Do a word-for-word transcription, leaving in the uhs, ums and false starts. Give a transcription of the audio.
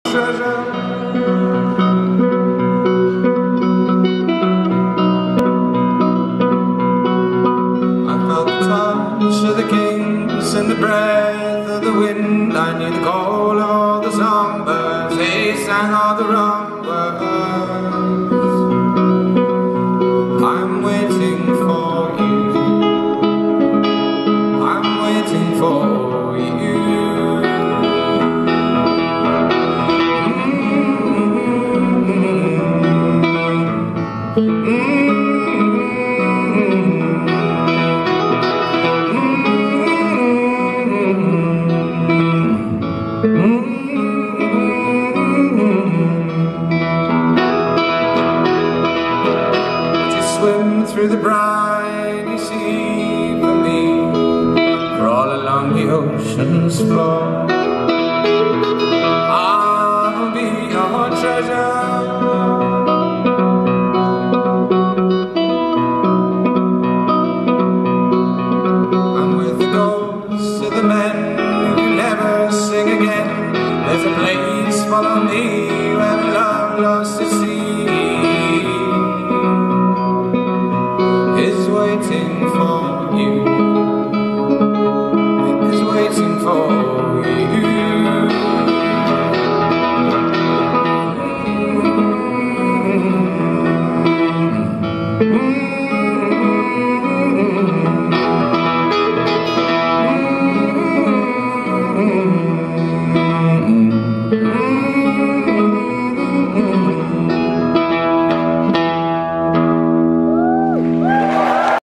treasure. I felt the touch of the kings and the breath of the wind. I knew the call of all the songbirds, they sang all the wrong words. I'm waiting for you, I'm waiting for you. Swim through the briny sea for me, crawl along the ocean's floor.